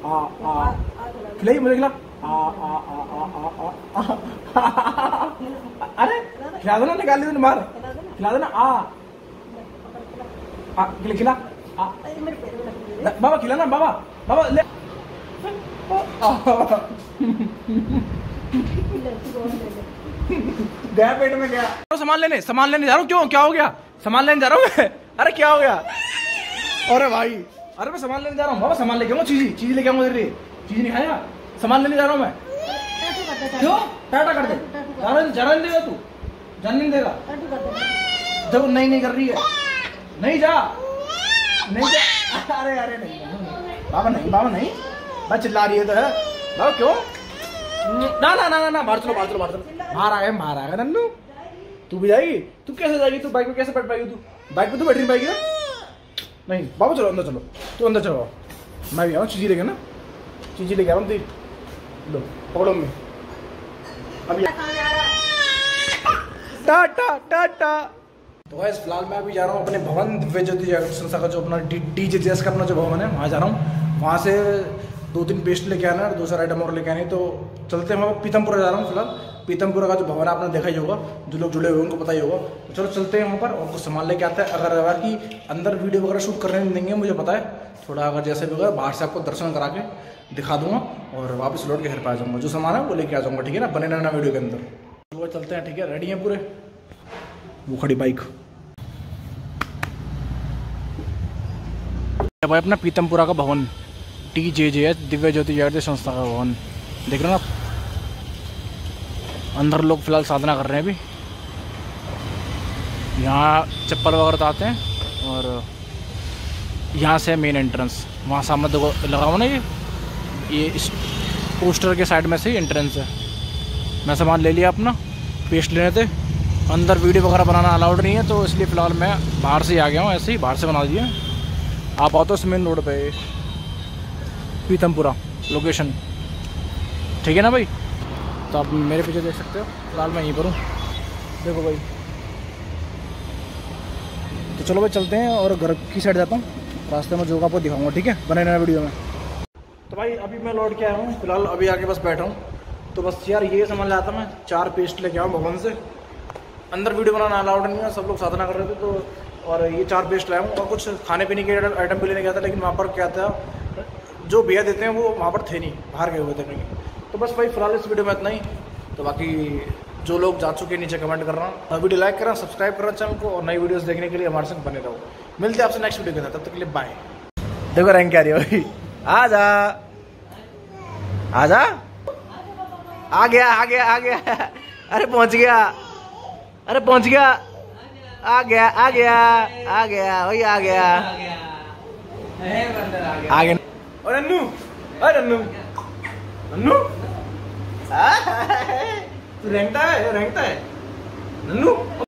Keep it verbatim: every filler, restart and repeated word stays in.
आ आ खिलाई मुझे, खिला। आ आ आ आ आ आ अरे खिला दो ना, निकाल ली मार, खिला दो ना। आ आ खिला खिला बाबा, खिला ना बाबा, बाबा ले। गया पेट में गया। सामान लेने सामान लेने जा रहा हूँ। क्यों, क्या हो गया? सामान लेने जा रहा हूँ मैं। अरे क्या हो गया? अरे भाई, अरे मैं सामान लेने जा रहा हूँ बाबा, सामान लेके आऊंगा, चीज चीज लेके आऊंगा। तेरी चीज नहीं खाएगा, सामान लेने जा रहा हूँ मैं। क्यों टाटा कर दे? जाने नहीं देगा तू, जाने नहीं देगा। देखो नहीं नहीं कर रही है, नहीं जा, नहीं जा। अरे अरे नहीं बाबा, नहीं बाबा, नहीं बस चिल्ला रही है तो है बाबा। क्यों? ना ना ना ना, बाहर चलो, बाहर चलो, बाहर चलो। बाहर आ गए, बाहर आ गए नन्नू। तू भी जाएगी? तू कैसे जाएगी? तू बाइक पे कैसे बैठ पाएगी? तू बाइक पे तू बैठ नहीं पाएगी ना? नहीं बाबा चलो अंदर, चलो तू अंदर चलो, मैं भी आऊँ। चीजी लेके ना, चीजी लेके आऊँ। लो पकड़ो में अभी। टाटा टाटा। तो गाइस फिलहाल मैं अभी जा रहा हूँ अपने भवन दिव्य ज्योति जागरण संस्था का जो अपना डी जे का अपना जो भवन है, वहाँ जा रहा हूँ। वहाँ से दो तीन पेस्ट लेके आना और दो चार आइटम और लेके आने। तो चलते हैं, मैं पीतमपुरा जा रहा हूँ फिलहाल। पीतमपुरा का जो भवन है आपने देखा ही होगा, जो लोग जुड़े हुए उनको पता ही होगा। तो चलो चलते हैं वहाँ पर और कुछ सामान लेके आते हैं। अगर अगर कि अंदर वीडियो वगैरह शूट करने नहीं देंगे मुझे पता है, थोड़ा अगर जैसे भी होगा बाहर से आपको दर्शन करा के दिखा दूंगा और वापस लौट के घर पर आ जाऊँगा। जो सामान है वो लेके आ जाऊँगा, ठीक है ना? बने रहना वीडियो के अंदर। चलो चलते हैं, ठीक है? रेडी हैं पूरे? वो खड़ी बाइक भाई, अपना पीतमपुरा का भवन, टी जे जे एच दिव्य ज्योति जागरण संस्था का भवन देख रहे हो ना आप। अंदर लोग फिलहाल साधना कर रहे हैं अभी। यहाँ चप्पल वगैरह आते हैं और यहाँ से मेन एंट्रेंस। वहाँ सामने देखो लगा हुआ ना, ये ये इस पोस्टर के साइड में से ही एंट्रेंस है। मैं सामान ले लिया अपना, पेस्ट लेने थे। अंदर वीडियो वगैरह बनाना अलाउड नहीं है, तो इसलिए फ़िलहाल मैं बाहर से ही आ गया हूँ। ऐसे ही बाहर से बना दिया। आप आओ तो इस मेन रोड पे पीतमपुरा लोकेशन, ठीक है ना भाई? तो आप मेरे पीछे देख सकते हो, फिलहाल मैं यहीं पर हूँ। देखो भाई, तो चलो भाई चलते हैं और घर की साइड जाता हूँ। रास्ते में जो आपको दिखाऊंगा, ठीक है? बने रहना वीडियो में। तो भाई अभी मैं लौट के आया हूँ, फिलहाल अभी आके बस बैठा हूँ। तो बस यार ये सामान लाता मैं, चार पेस्ट लेके आऊँ भवन से। अंदर वीडियो बनाना अलाउड नहीं है, सब लोग साधना कर रहे थे तो। और ये चार पेस्ट लाया हूँ और कुछ खाने पीने के आइटम भी लेने गया था, लेकिन वहाँ पर क्या था, जो भैया देते हैं वो वहाँ पर थे नहीं, बाहर गए हुए थे कहीं। तो बस भाई फिलहाल इस वीडियो में इतना ही। तो बाकी जो लोग जा चुके हैं नीचे कमेंट कर रहा हूँ, वीडियो लाइक करना, सब्सक्राइब करना चैनल को, और नई वीडियोस देखने के लिए हमारे संग बने रहो। मिलते हैं आपसे नेक्स्ट वीडियो के साथ, तब तक के लिए बाय। देखो रैंक क्या रही है भाई, आजा आजा, आ गया आ गया आ गया। अरे पहुंच गया, अरे पहुंच गया, आ गया आ गया आ गया वही आ गया आ गया। और नन्नू, अरे नन्नू नन्नू तू रेंगता है, रेंगता है नन्नू।